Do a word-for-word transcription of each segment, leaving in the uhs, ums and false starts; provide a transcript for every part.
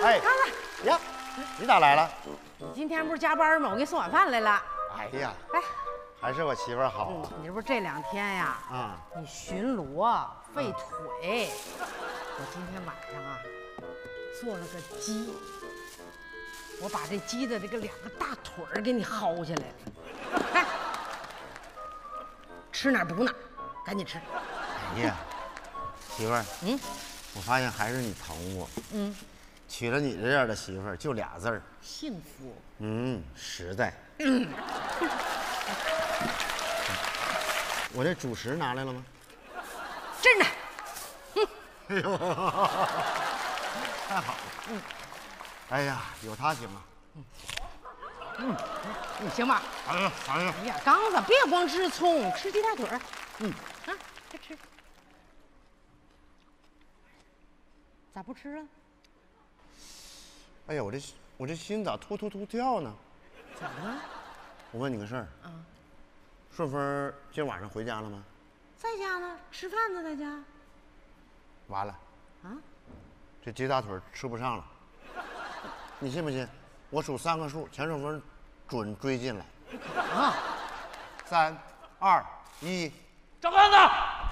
哎，呀，你咋来了？ 你今天不是加班吗？我给你送晚饭来了。 哎呀， 哎， 还是我媳妇儿好啊。 你这不是这两天呀？ 啊， 你巡逻费腿。我今天晚上啊，做了个鸡。我把这鸡的这个两个大腿儿给你薅下来了。哎，吃哪儿补哪儿，赶紧吃。 哎呀，媳妇儿， 嗯， 我发现还是你疼我。 嗯， 娶了你这样的媳妇儿，就俩字儿， 幸福。 嗯，实在。 嗯， 我这主食拿来了吗？ 真的。 嗯，哎呦，太好了。嗯，哎呀，有他行啊。 嗯，嗯，你行吧？ 哎呀，哎呀， 哎呀，刚子，别光吃葱，吃鸡大腿儿。嗯，啊，快吃。咋不吃啊？ 哎呀，我这我这心咋突突突跳呢？ 咋了？ 我问你个事儿。 啊。 顺风今晚上回家了吗？ 在家呢，吃饭呢，在家。 完了。 啊？ 这鸡大腿吃不上了。你信不信？我数三个数，钱顺风准追进来。 不可能。 三、二、一， 赵刚子，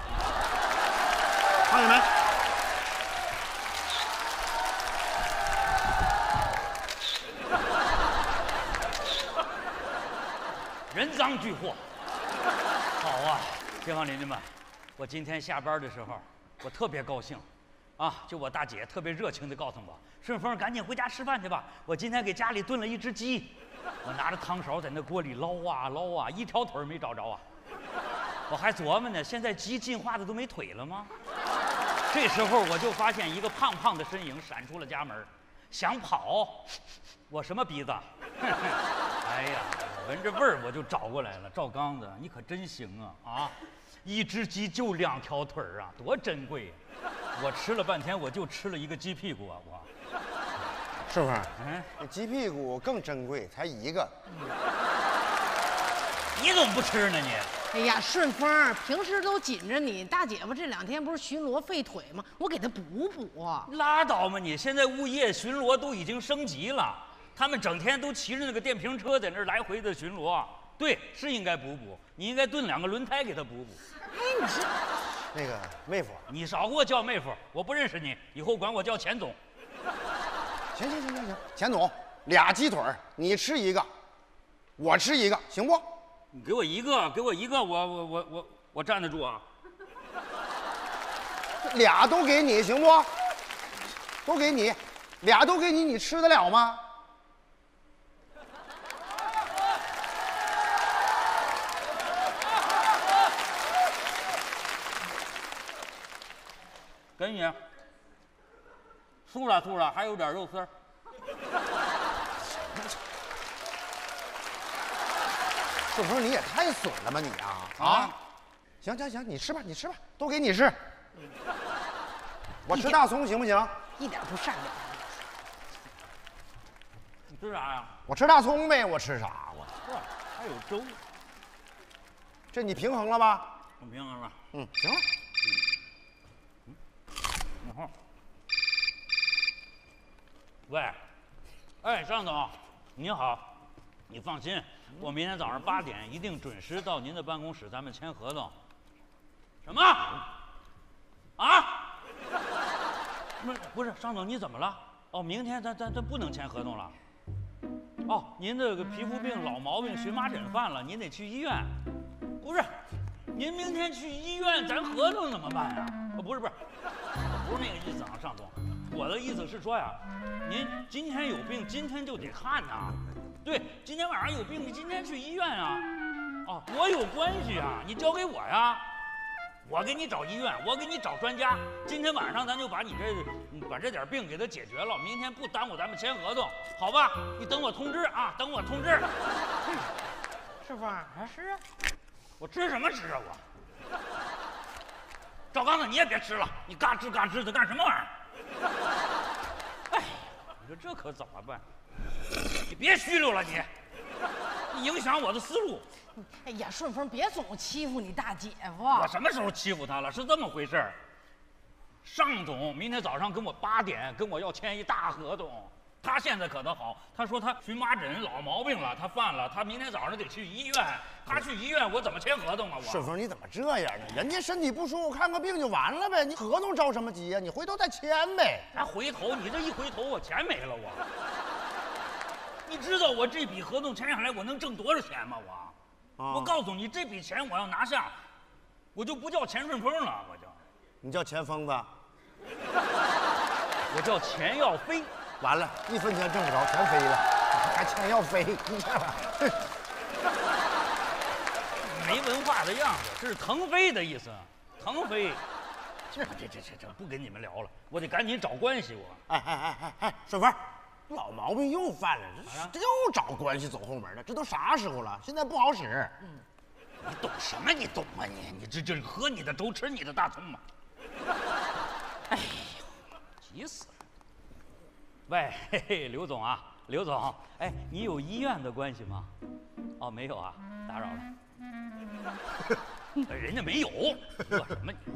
放你们。 人赃俱获。好啊，街坊邻居们，我今天下班的时候，我特别高兴，啊，就我大姐特别热情地告诉我，顺风赶紧回家吃饭去吧，我今天给家里炖了一只鸡，我拿着汤勺在那锅里捞啊捞啊，一条腿没找着啊，我还琢磨呢，现在鸡进化的都没腿了吗？这时候我就发现一个胖胖的身影闪出了家门，想跑，我什么鼻子？哎呀，闻着味儿我就找过来了。赵刚子，你可真行啊！啊，一只鸡就两条腿儿啊，多珍贵呀！我吃了半天，我就吃了一个鸡屁股啊！我， 顺风， 嗯， 这鸡屁股更珍贵，才一个。 你怎么不吃呢你？ 哎呀，顺风，平时都紧着你，大姐夫这两天不是巡逻费腿吗？我给他补补。 拉倒吧你！现在物业巡逻都已经升级了。他们整天都骑着那个电瓶车在那儿来回的巡逻，对，是应该补补，你应该炖两个轮胎给他补补。 哎，你是那个妹夫， 你少给我叫妹夫，我不认识你，以后管我叫钱总。 行行行行行，钱总，俩鸡腿儿你吃一个，我吃一个，行不？ 你给我一个，给我一个，我我我我我站得住啊！ 俩都给你，行不？都给你，俩都给你，你吃得了吗？ 给你，酥了酥了，还有点肉丝儿。 顺风，你也太损了吧你啊！ 啊， 行行行，你吃吧，你吃吧，都给你吃。我吃大葱行不行？ 一点不善良。 你吃啥呀？ 我吃大葱呗，我吃啥？我哇，还有粥。 这你平衡了吧？ 我平衡了。 嗯，行了。 然后，喂，哎，张总，您好，你放心，我明天早上八点一定准时到您的办公室，咱们签合同。什么？啊？不是不是，张总你怎么了？哦，明天咱咱咱不能签合同了。哦，您这个皮肤病老毛病荨麻疹犯了，您得去医院。不是，您明天去医院，咱合同怎么办呀？哦，不是不是。不是那个意思啊，尚总，我的意思是说呀，您今天有病，今天就得看呐。对，今天晚上有病，你今天去医院啊。哦，我有关系啊，你交给我呀，我给你找医院，我给你找专家。今天晚上咱就把你这把这点病给他解决了，明天不耽误咱们签合同，好吧？你等我通知啊，等我通知。 顺风，啊是啊， 我吃什么吃啊我？赵刚子，你也别吃了，你嘎吱嘎吱的干什么玩意儿？哎呀，你说这可怎么办？你别虚溜了你，你影响我的思路。 哎呀，顺风，别总欺负你大姐夫。 我什么时候欺负他了？是这么回事儿。 尚总明天早上跟我八点跟我要签一大合同。他现在可倒好，他说他荨麻疹老毛病了，他犯了，他明天早上得去医院。他去医院，我怎么签合同啊？我顺丰，你怎么这样呢？人家身体不舒服，看个病就完了呗，你合同着什么急呀？你回头再签呗。 他回头，你这一回头，我钱没了我。你知道我这笔合同签下来，我能挣多少钱吗？我，啊、我告诉你，这笔钱我要拿下，我就不叫钱顺风了，我叫。 你叫钱疯子？ 我叫钱要飞。 完了，一分钱挣不着，全飞了，还钱要飞，你看吧。 没文化的样子，这是腾飞的意思，腾飞。这这这这这不跟你们聊了，我得赶紧找关系。我， 哎哎哎哎哎，顺风，老毛病又犯了，这又找关系走后门了，这都啥时候了？现在不好使。 嗯，你懂什么？你懂吗？你你这这喝你的粥，吃你的大葱嘛。哎呦，急死了！喂，嘿嘿，刘总啊，刘总，哎，你有医院的关系吗？哦，没有啊，打扰了。人家没有，乐什么你？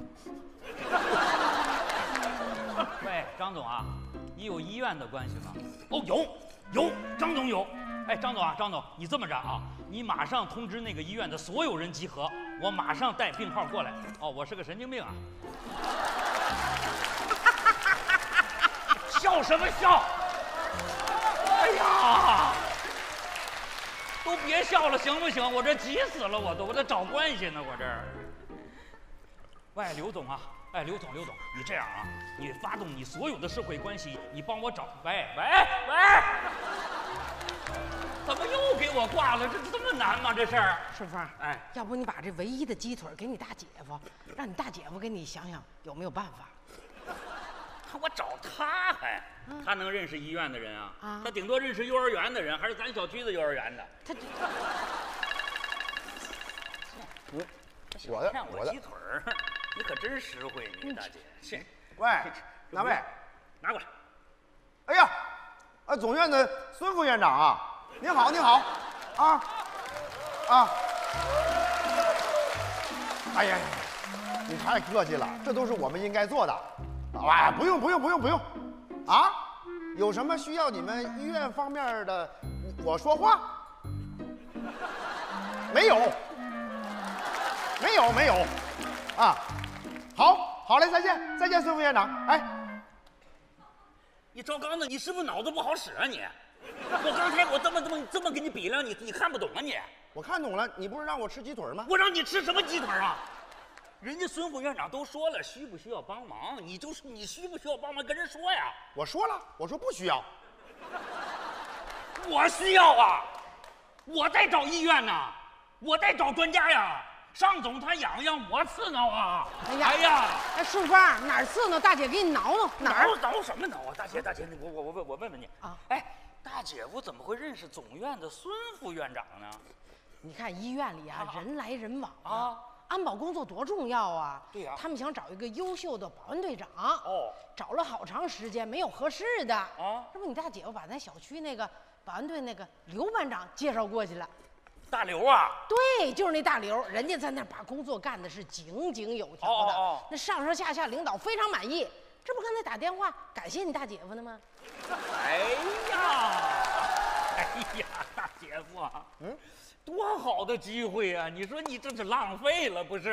喂，张总啊，你有医院的关系吗？哦，有，有，张总有。哎，张总啊，张总，你这么着啊，你马上通知那个医院的所有人集合，我马上带病号过来。哦，我是个神经病啊。笑什么笑？哎呀，都别笑了，行不行？我这急死了，我都，我这找关系呢，我这儿。喂，刘总啊，哎，刘总，刘总，你这样啊，你发动你所有的社会关系，你帮我找。喂喂喂，怎么又给我挂了？这这么难吗？这事儿？ 顺风，哎，要不你把这唯一的鸡腿给你大姐夫，让你大姐夫给你想想有没有办法。 我找他还，嗯、他能认识医院的人啊？啊，他顶多认识幼儿园的人，还是咱小区的幼儿园的。他这， 我，我的， 骗我鸡腿儿，你可真实惠，你大姐。是， 喂，哪位？ 拿过来。 哎呀，啊，总院的孙副院长啊，您好，您好，啊，啊，哎呀，你太客气了，这都是我们应该做的。哎，不用不用不用不用，啊，有什么需要你们医院方面的，我说话。没有，没有没有，啊，好，好嘞，再见再见，孙副院长。哎， 你赵刚子，你是不是脑子不好使啊你？我刚才我这么这么这么给你比量，你你看不懂啊你？ 我看懂了，你不是让我吃鸡腿吗？ 我让你吃什么鸡腿啊？人家孙副院长都说了，需不需要帮忙？你就是你需不需要帮忙，跟人说呀。 我说了，我说不需要。 我需要啊！我在找医院呢，我在找专家呀。尚总他痒痒，我刺挠啊！ 哎呀，哎呀，哎，顺风哪儿刺挠？大姐给你挠挠。哪儿挠什么挠啊？大姐，大姐，我我我问我问问你啊，哎，大姐夫怎么会认识总院的孙副院长呢？ 你看医院里啊，啊人来人往啊。安保工作多重要啊！ 对呀、啊， 他们想找一个优秀的保安队长。哦，找了好长时间，没有合适的。啊，这不你大姐夫把咱小区那个保安队那个刘班长介绍过去了。 大刘啊？ 对，就是那大刘，人家在那儿把工作干的是井井有条的。哦哦，那上上下下领导非常满意。这不刚才打电话感谢你大姐夫呢吗？ 哎呀，哎呀，大姐夫啊，嗯。多好的机会啊！你说你这是浪费了不是？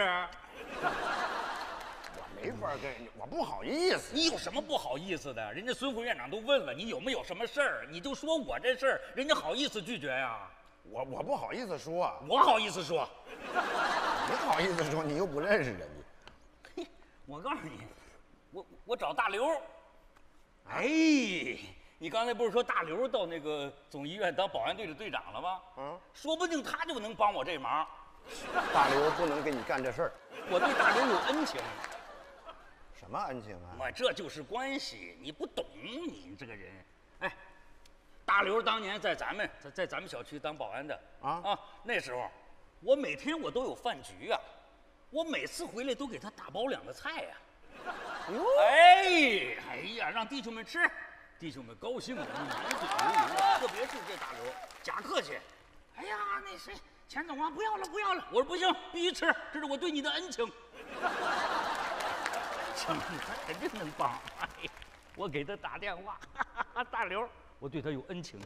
我没法跟人家，我不好意思。 你有什么不好意思的？人家孙副院长都问了，你有没有什么事儿？你就说我这事儿，人家好意思拒绝呀？ 我我不好意思说， 我好意思说。 你好意思说，你又不认识人家。 嘿，我告诉你，我我找大刘。哎。你刚才不是说大刘到那个总医院当保安队的队长了吗？嗯，说不定他就能帮我这忙。 大刘不能给你干这事儿， 我对大刘有恩情。 什么恩情啊？ 我这就是关系，你不懂你这个人。哎，大刘当年在咱们在在咱们小区当保安的啊啊，那时候我每天我都有饭局啊，我每次回来都给他打包两个菜呀。哟，哎哎呀，让弟兄们吃。弟兄们高兴的满嘴流油，特别是这大刘，假客气。哎呀，那谁，钱总啊，不要了，不要了。我说不行，必须吃，这是我对你的恩情。 情，他肯定能帮。哎呀，我给他打电话，哈哈哈，大刘，我对他有恩情。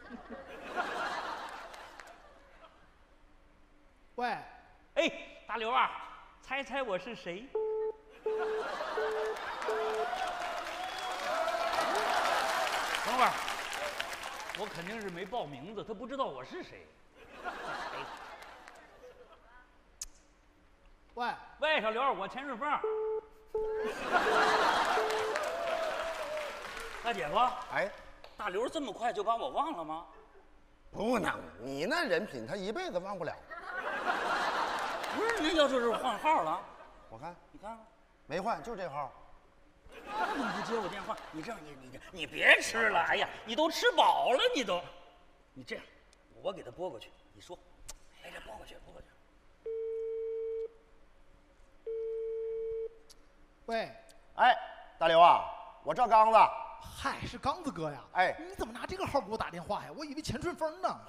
喂， 哎，大刘啊，猜猜我是谁？等会儿，我肯定是没报名字，他不知道我是谁。 喂， 喂，小刘，我钱顺风。大姐夫， 哎， 大刘这么快就把我忘了吗？ 不能，你那人品他一辈子忘不了。 不是，那要就是换号了。 我看你看， 没换，就这号。 他怎么不接我电话？你这样，你你你别吃了，哎呀，你都吃饱了，你都，你这样，我给他拨过去，你说，哎，这拨过去，拨过去。 喂， 哎，大刘啊，我赵刚子。 嗨，是刚子哥呀。 哎， 你怎么拿这个号给我打电话呀？我以为钱顺风呢。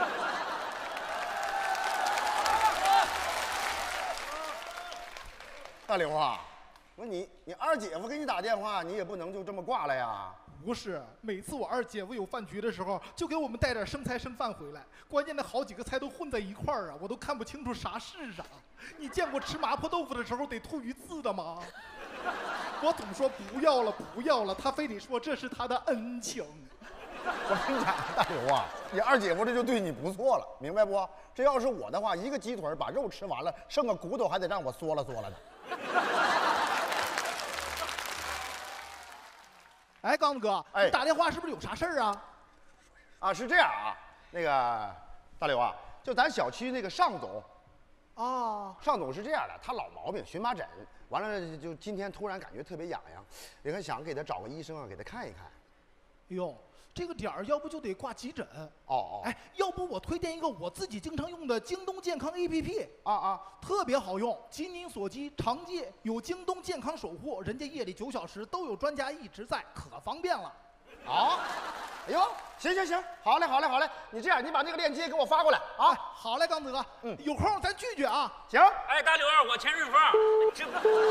大刘啊，我说你你二姐夫给你打电话，你也不能就这么挂了呀。 不是，每次我二姐夫有饭局的时候，就给我们带点生菜生饭回来。关键那好几个菜都混在一块儿啊，我都看不清楚啥是啥。你见过吃麻婆豆腐的时候得吐鱼刺的吗？我总说不要了不要了，他非得说这是他的恩情。 我跟你讲，大刘啊，你二姐夫这就对你不错了，明白不？这要是我的话，一个鸡腿把肉吃完了，剩个骨头还得让我嗦了嗦了的。 哎，刚子哥， 哎你打电话是不是有啥事儿啊？ 啊，是这样啊，那个大刘啊，就咱小区那个尚总， 啊， 尚总是这样的，他老毛病荨麻疹，完了就今天突然感觉特别痒痒，也看想给他找个医生啊，给他看一看。 哎呦，这个点儿要不就得挂急诊。 哦哦， 哎，要不我推荐一个我自己经常用的京东健康 A P P 啊啊， 特别好用，尽您所及，常见有京东健康守护，人家夜里九小时都有专家一直在，可方便了。 啊，哎呦，行行行，好嘞好嘞好嘞，你这样，你把那个链接给我发过来啊。 哎，好嘞，刚子哥， 嗯有空咱聚聚啊。 行， 哎，大刘，我钱顺风，这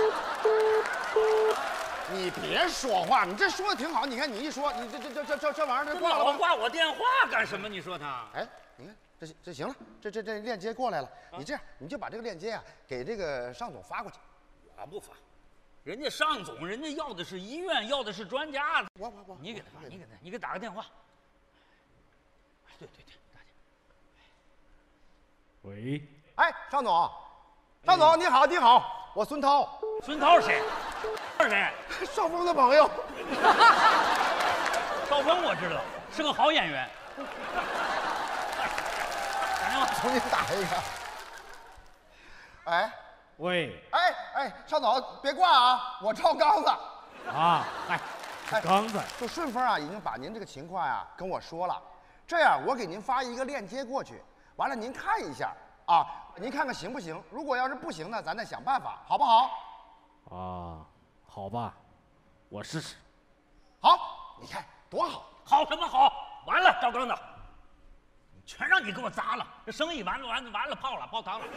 你别说话，你这说的挺好，你看你一说，你这这这这这这玩意儿这就挂了吧？ 老挂我电话干什么？你说他？ 哎，你看这这行了，这这这链接过来了，你这样你就把这个链接啊给这个尚总发过去。 我不发，人家尚总，人家要的是医院，要的是专家。 我我我， 你给他发，你给他，你给他打个电话。哎，对对对，打电话。 喂， 哎，尚总，尚总你好你好，我孙涛， 孙涛是谁？是谁？ 邵峰的朋友。 邵峰我知道，是个好演员。打电话。 重新打一个。哎喂， 哎哎，尚总别挂啊，我赵刚子。 啊，嗨，是刚子， 就顺丰啊，已经把您这个情况呀、跟我说了。这样，我给您发一个链接过去，完了您看一下啊，您看看行不行？如果要是不行呢，咱再想办法，好不好？ 啊，好吧，我试试。 好，你看多好。 好什么好？完了，赵刚子，全让你给我砸了，这生意完了完了完了，泡了泡汤了。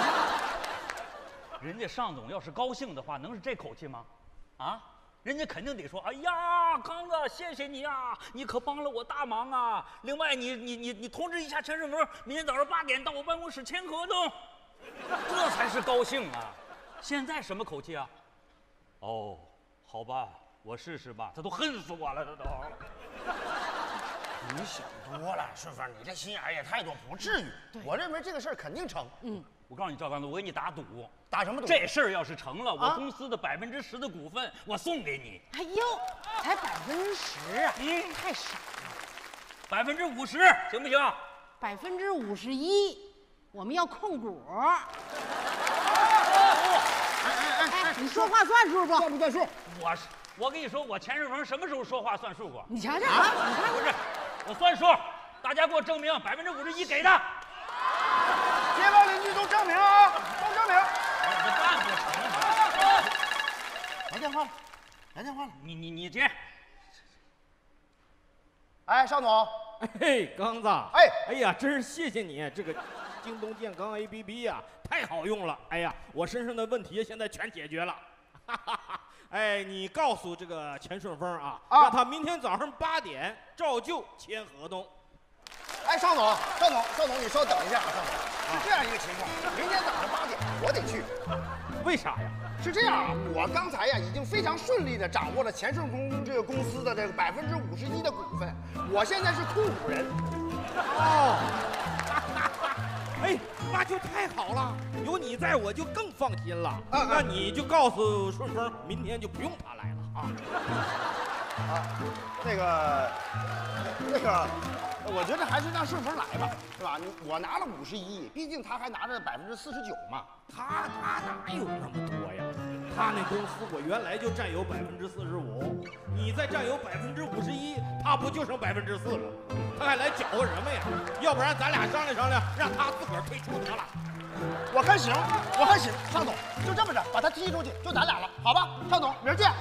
人家尚总要是高兴的话，能是这口气吗？啊？人家肯定得说：“哎呀，刚子，谢谢你啊，你可帮了我大忙啊！另外你，你你你通知一下陈顺峰，明天早上八点到我办公室签合同，这才是高兴啊！现在什么口气啊？哦，好吧，我试试吧。他都恨死我了，他都。 你想多了，顺丰，你这心眼也太多，不至于。我认为这个事儿肯定成。 嗯， 我告诉你，赵刚子，我给你打赌， 打什么赌？ 这事儿要是成了，我啊公司的百分之十的股份我送给你， 哎呦，才百分之十啊， 嗯太少了。 百分之五十，行不行？ 百分之五十一，我们要控股。哎，你说话算数不？ 算不算数？ 我是，我跟你说，我钱顺丰什么时候说话算数过？ 你瞧瞧啊，你看不是，我算数，大家给我证明，百分之五十一给的。 街坊邻居都证明啊，都证明。 我这办不成。 来电话了，来电话了。 你你你接。 哎，尚总， 嘿，刚子， 哎哎呀，真是谢谢你，这个京东健康 A P P 呀、太好用了。哎呀，我身上的问题现在全解决了。哈哈哈， 哎，你告诉这个钱顺风啊， 啊让他明天早上八点照旧签合同。 哎，邵总，邵总，邵总，你稍等一下啊，邵总，是这样一个情况，明天早上八点我得去。 为啥呀？ 是这样啊，我刚才呀已经非常顺利的掌握了钱顺丰这个公司的这个百分之五十一的股份，我现在是控股人。 哦，哎，那就太好了，有你在我就更放心了。 嗯嗯那你就告诉顺丰，明天就不用他来了啊。 啊，那个，那个，我觉得还是让顺丰来吧，是吧？你我拿了五十一，毕竟他还拿着百分之四十九嘛。 他他哪有那么多呀？他那公司我原来就占有百分之四十五，你再占有百分之五十一，他不就剩百分之四了？他还来搅和什么呀？要不然咱俩商量商量，让他自个儿退出得了。 我看行，我看行，尚总，就这么着，把他踢出去，就咱俩了，好吧？尚总，明儿见。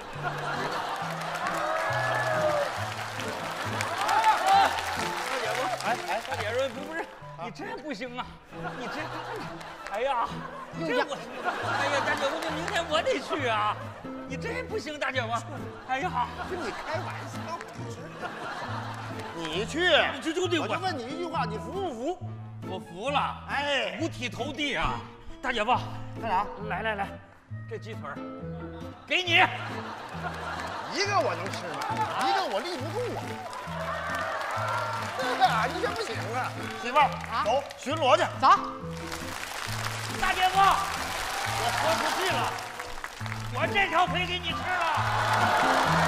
哎哎，大姐说不不是，你这不行啊，你这，哎呀，这我，哎呀，大姐夫，这明天我得去啊，你这不行，大姐夫，哎呀， 跟你开玩笑，你去， 你这就得我就问你一句话，你服不服？ 我服了， 哎， 五体投地啊，大姐夫， 干啥？ 来来来，这鸡腿儿给你， 一个我能吃吗？一个我立不住啊。这个啊，你这不行啊，媳妇儿，走巡逻去。 走。 大姐夫，我豁出去了，我这条腿给你吃了。